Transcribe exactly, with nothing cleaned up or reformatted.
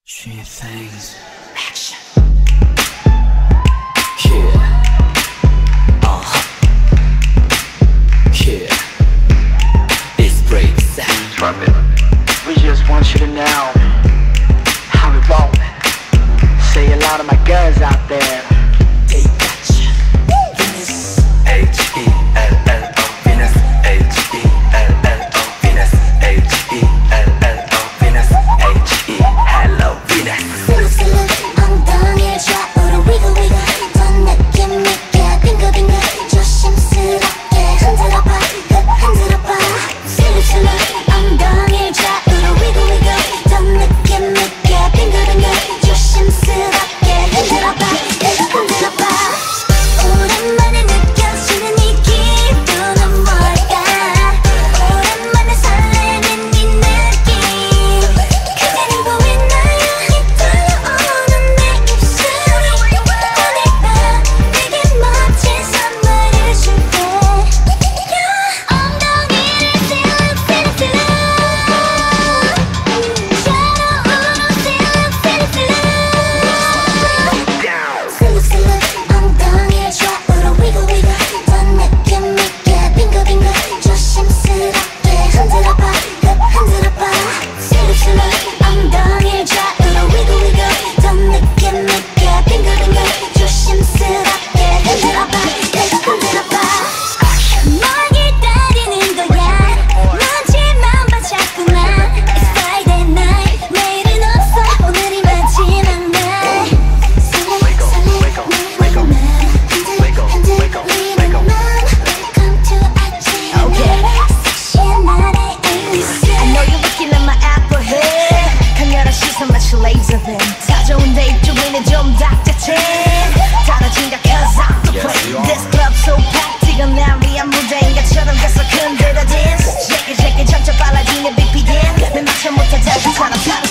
Three things. Action. Yeah. Uh-huh. Yeah. It's break sound. Drop it. We just want you to know how we roll. Say a lot of my girls out there. They got you. Venus. H E L L O. Venus. H E L L O. Venus. H E L L O. Venus. H E Hello Venus. 엉덩이를 좌우로 wiggle wiggle 더 느낌 있게 빙글빙글 조심스럽게 흔들어봐 흔들어봐 슬슬슬 엉덩이를 좌우로 wiggle wiggle 더 느낌 있게 빙글빙글 조심스럽게 흔들어봐 흔들어봐 오랜만에 느껴지는 이 기분은 뭘까 오랜만에 설레는 이 느낌 그대를 보이나요 이 떨려오는 내 입술이 오늘 밤 내게 멋진 선물을 줄게 엉덩이를 feel it feel it feel it 샤로우로 feel it feel it feel it 슬슬슬 엉덩이를 좌우로 wiggle wiggle 더 느낌 있게 빙글빙글 조심스럽게 흔들어봐 흔들어봐 슬슬슬 엉덩이를 좌우로 wiggle wiggle 더 느낌 있게 빙글빙글 조심스럽게 흔들어봐 흔들어봐 뭘 기다리는 거야 너지만 봐 자꾸만 It's Friday night 내일은 없어 오늘이 마지막 날 설레 설레 날 흔들흔들리는 맘 Welcome to our dream 섹시한 나의 에이스 I know you're looking at my apple head 강렬한 시선 마치 laser beam 찾아온 데이트 중에는 좀 닥터친 달라진 가 cause I'm the queen This club so packed 이건 날 위한 무대인 것처럼 계속 흔들어 dance Shake it shake it 점점 빨라지는 빅 비긴 내 맞춰 못한 자신처럼